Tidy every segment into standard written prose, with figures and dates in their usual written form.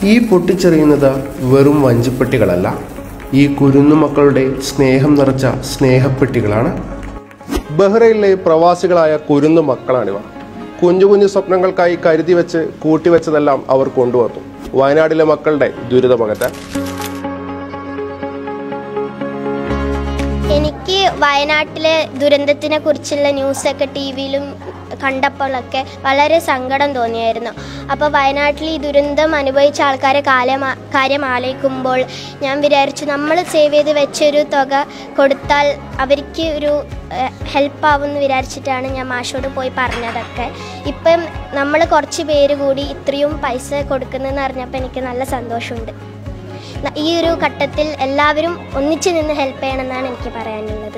ഈ പൊട്ടിച്ചെറിയുന്നത് വെറും വഞ്ചിപ്പെട്ടികളല്ല, ഈ കുരുന്നു മക്കളുടെ സ്നേഹം നിറച്ച സ്നേഹപ്പെട്ടികളാണ്. ബഹ്റൈനിലെ പ്രവാസികളായ കുരുന്നു മക്കളാണിവ. കുഞ്ഞു കുഞ്ഞു സ്വപ്നങ്ങൾക്കായി കരുതി വെച്ച് കൂട്ടിവെച്ചതെല്ലാം അവർ കൊണ്ടുവന്നു വയനാട്ടിലെ മക്കളുടെ ദുരിതമകറ്റാൻ. എനിക്ക് വയനാട്ടിലെ ദുരന്തത്തിനെ കുറിച്ചുള്ള ന്യൂസൊക്കെ ടി വിയിലും കണ്ടപ്പോഴൊക്കെ വളരെ സങ്കടം തോന്നിയായിരുന്നു. അപ്പോൾ വയനാട്ടിൽ ഈ ദുരന്തം അനുഭവിച്ച ആൾക്കാരെ കാര്യം ആലോചിക്കുമ്പോൾ ഞാൻ വിചാരിച്ചു, നമ്മൾ സേവ് ചെയ്ത് വെച്ചൊരു തുക കൊടുത്താൽ അവർക്ക് ഒരു ഹെൽപ്പാവുമെന്ന് വിചാരിച്ചിട്ടാണ് ഞാൻ മാഷോട് പോയി പറഞ്ഞതൊക്കെ. ഇപ്പം നമ്മൾ കുറച്ച് പേര് കൂടി ഇത്രയും പൈസ കൊടുക്കുന്നതെന്ന് അറിഞ്ഞപ്പോൾ എനിക്ക് നല്ല സന്തോഷമുണ്ട്. ഈ ഒരു ഘട്ടത്തിൽ എല്ലാവരും ഒന്നിച്ചു നിന്ന് ഹെൽപ്പ് ചെയ്യണമെന്നാണ് എനിക്ക് പറയാനുള്ളത്.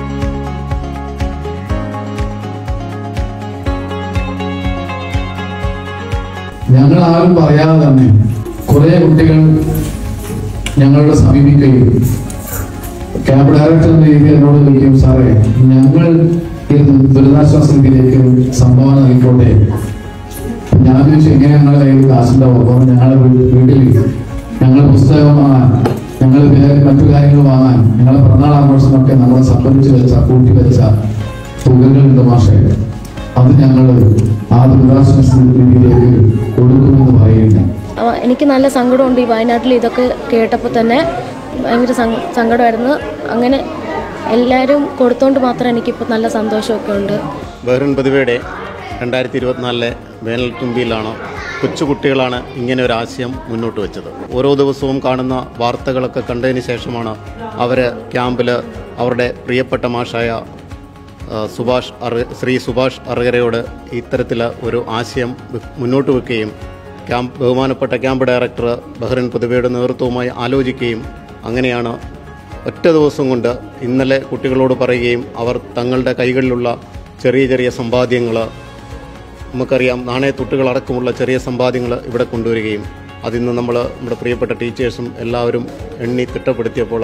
ഞങ്ങൾ ആരും പറയാതെ തന്നെ കുറെ കുട്ടികൾ ഞങ്ങളോട് സമീപിക്കുകയും ക്യാമ്പ് ഡയറക്ടർ എന്ന രീതിയിൽ എന്നോട് ചോദിക്കും, സാറേ ഞങ്ങൾ ഈ ദുരിതാശ്വാസ നിധിയിലേക്ക് സംഭാവന നൽകിക്കോട്ടെ. ഞാൻ ചോദിച്ചു, എങ്ങനെ ഞങ്ങളുടെ കയ്യിൽ കാശുണ്ടാവും? അപ്പോൾ ഞങ്ങളുടെ വീട്ടിൽ ഞങ്ങൾ പുസ്തകം വാങ്ങാൻ, ഞങ്ങൾ മറ്റു കാര്യങ്ങൾ വാങ്ങാൻ, ഞങ്ങളുടെ പിറന്നാൾ ആഘോഷമൊക്കെ നമ്മൾ സംഭരിച്ചു വെച്ച കൂട്ടി വെച്ച തുകകളുണ്ട് മാഷേ, അത് ഞങ്ങൾ ആ ദുരിതാശ്വാസ നിധിയിലേക്ക് കൊടുക്കുമെന്ന് പറയുന്നു. എനിക്ക് നല്ല സങ്കടമുണ്ട്. ഈ വയനാട്ടിൽ ഇതൊക്കെ കേട്ടപ്പോൾ തന്നെ ഭയങ്കര സങ്കടമായിരുന്നു. അങ്ങനെ എല്ലാവരും കൊടുത്തോണ്ട് മാത്രം എനിക്കിപ്പോൾ നല്ല സന്തോഷമൊക്കെ ഉണ്ട്. ബഹ്റൈൻ പ്രതിഭയുടെ 2024 വേനൽ തുമ്പിയിലാണ് കൊച്ചുകുട്ടികളാണ് ഇങ്ങനെ ഒരു ആശയം മുന്നോട്ട് വെച്ചത്. ഓരോ ദിവസവും കാണുന്ന വാർത്തകളൊക്കെ കണ്ടതിന് ശേഷമാണ് അവർ ക്യാമ്പിൽ അവരുടെ പ്രിയപ്പെട്ട മാഷായ ശ്രീ സുഭാഷ് അറുകരയോട് ഇത്തരത്തിൽ ഒരു ആശയം മുന്നോട്ട് വെക്കുകയും ബഹുമാനപ്പെട്ട ക്യാമ്പ് ഡയറക്ടർ ബഹ്റൈൻ പ്രതിഭയുടെ നേതൃത്വവുമായി ആലോചിക്കുകയും അങ്ങനെയാണ് ഒറ്റ ദിവസം കൊണ്ട് ഇന്നലെ കുട്ടികളോട് പറയുകയും അവർ തങ്ങളുടെ കൈകളിലുള്ള ചെറിയ ചെറിയ സമ്പാദ്യങ്ങൾ, നമുക്കറിയാം നാണയത്തുട്ടുകളടക്കമുള്ള ചെറിയ സമ്പാദ്യങ്ങൾ ഇവിടെ കൊണ്ടുവരികയും അതിന്ന് നമ്മുടെ പ്രിയപ്പെട്ട ടീച്ചേഴ്സും എല്ലാവരും എണ്ണി തിട്ടപ്പെടുത്തിയപ്പോൾ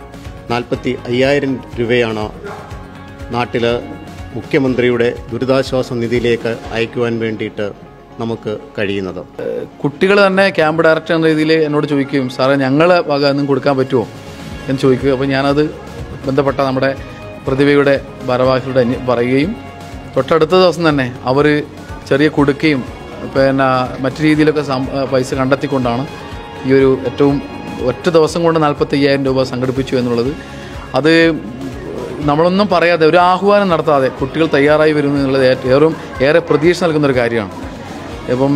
45,000 രൂപയാണ് നാട്ടിൽ മുഖ്യമന്ത്രിയുടെ ദുരിതാശ്വാസ നിധിയിലേക്ക് അയക്കുവാൻ വേണ്ടിയിട്ട് നമുക്ക് കഴിയുന്നത്. കുട്ടികൾ തന്നെ ക്യാമ്പ് ഡയറക്ടർ എന്ന രീതിയിൽ എന്നോട് ചോദിക്കുകയും, സാറേ ഞങ്ങളെ വക ഒന്നും കൊടുക്കാൻ പറ്റുമോ എന്ന് ചോദിക്കുക. അപ്പോൾ ഞാനത് ബന്ധപ്പെട്ട നമ്മുടെ പ്രതിഭയുടെ ഭാരവാഹികളുടെ പറയുകയും തൊട്ടടുത്ത ദിവസം തന്നെ അവർ ചെറിയ കൊടുക്കുകയും പിന്നെ മറ്റു രീതിയിലൊക്കെ പൈസ കണ്ടെത്തിക്കൊണ്ടാണ് ഈ ഒരു ഒറ്റ ദിവസം കൊണ്ട് 45,000 രൂപ സംഘടിപ്പിച്ചു എന്നുള്ളത്. അത് നമ്മളൊന്നും പറയാതെ ഒരു ആഹ്വാനം നടത്താതെ കുട്ടികൾ തയ്യാറായി വരുന്നു എന്നുള്ളത് ഏറെ പ്രതീക്ഷ നൽകുന്നൊരു കാര്യമാണ്. ഇപ്പം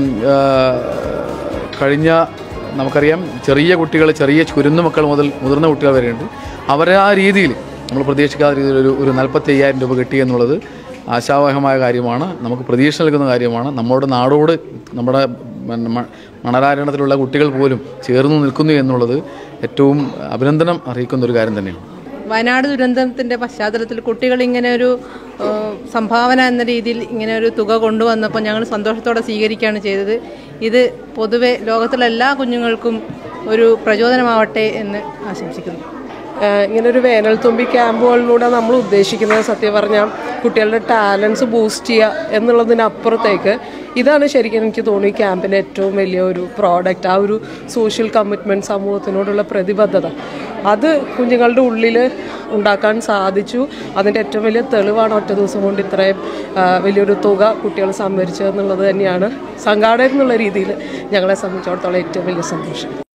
കഴിഞ്ഞ നമുക്കറിയാം ചെറിയ കുട്ടികൾ, ചെറിയ കുരുന്നു മക്കൾ മുതൽ മുതിർന്ന കുട്ടികൾ വരെയുണ്ട്. അവരെ ആ രീതിയിൽ നമ്മൾ പ്രതീക്ഷിക്കാത്ത രീതിയിൽ ഒരു 45,000 രൂപ കിട്ടി എന്നുള്ളത് ആശാവഹമായ കാര്യമാണ്, നമുക്ക് പ്രതീക്ഷ നൽകുന്ന കാര്യമാണ്. നമ്മുടെ നാടോട് നമ്മുടെ മണരാരണത്തിലുള്ള കുട്ടികൾ പോലും ചേർന്ന് നിൽക്കുന്നു എന്നുള്ളത് ഏറ്റവും അഭിനന്ദനം അറിയിക്കുന്ന ഒരു കാര്യം തന്നെയാണ്. വയനാട് ദുരന്തത്തിൻ്റെ പശ്ചാത്തലത്തിൽ കുട്ടികൾ ഇങ്ങനെ ഒരു സംഭാവന എന്ന രീതിയിൽ ഇങ്ങനെ ഒരു തുക കൊണ്ടുവന്നപ്പോൾ ഞങ്ങൾ സന്തോഷത്തോടെ സ്വീകരിക്കുകയാണ് ചെയ്തത്. ഇത് പൊതുവെ ലോകത്തിലെ എല്ലാ കുഞ്ഞുങ്ങൾക്കും ഒരു പ്രചോദനമാവട്ടെ എന്ന് ആശംസിക്കുന്നു. ഇങ്ങനൊരു വേനൽ തുമ്പി ക്യാമ്പുകളിലൂടെ നമ്മൾ ഉദ്ദേശിക്കുന്നത് സത്യം പറഞ്ഞാൽ കുട്ടികളുടെ ടാലൻസ് ബൂസ്റ്റ് ചെയ്യുക എന്നുള്ളതിനപ്പുറത്തേക്ക് ഇതാണ് ശരിക്കും എനിക്ക് തോന്നി ക്യാമ്പിൻ്റെ ഏറ്റവും വലിയ ഒരു പ്രോഡക്റ്റ്. ആ ഒരു സോഷ്യൽ കമ്മിറ്റ്മെൻറ്റ്, സമൂഹത്തിനോടുള്ള പ്രതിബദ്ധത, അത് കുഞ്ഞുങ്ങളുടെ ഉള്ളിൽ ഉണ്ടാക്കാൻ സാധിച്ചു. അതിൻ്റെ ഏറ്റവും വലിയ തെളിവാണ് ഒറ്റ ദിവസം കൊണ്ട് ഇത്രയും വലിയൊരു തുക കുട്ടികൾ സംഭരിച്ചതെന്നുള്ളത് തന്നെയാണ് സംഘാടകർ എന്നുള്ള രീതിയിൽ ഞങ്ങളെ സംബന്ധിച്ചിടത്തോളം ഏറ്റവും വലിയ സന്തോഷം.